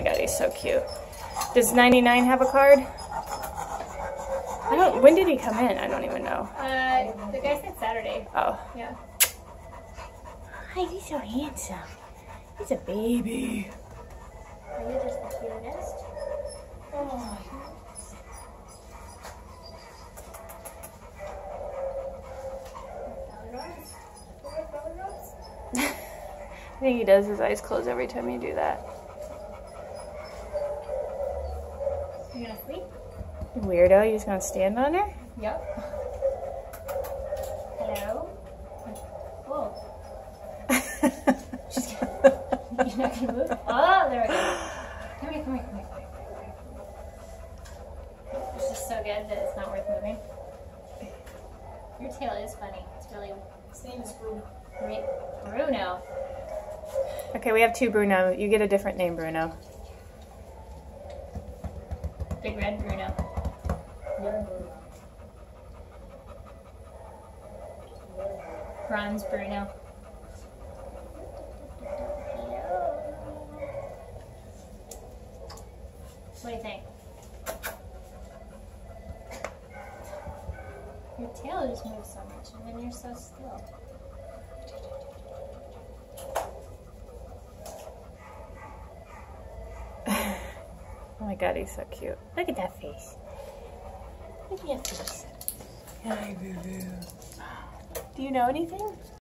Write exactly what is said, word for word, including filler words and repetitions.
my god, he's so cute. Does ninety-nine have a card? I don't, when did he come in? I don't even know. Uh, the guy said Saturday. Oh. Yeah. Hi, he's so handsome. He's a baby. Are you just the cutest? Oh. I think he does his eyes close every time you do that. You gonna sleep? Weirdo, you just gonna stand on her? Yep. Hello? Whoa. She's gonna, you're not gonna move? Oh, there we go. Come here, come here, come here. It's just so good that it's not worth moving. Your tail is funny. It's really... His name is Bruno. Bruno. Okay, we have two Bruno. You get a different name, Bruno. Big red Bruno. Bronze Bruno. What do you think? Your tail just moves so much and then you're so still. Oh my god, he's so cute. Look at that face. Look at that face. Hi, boo-boo. Do you know anything?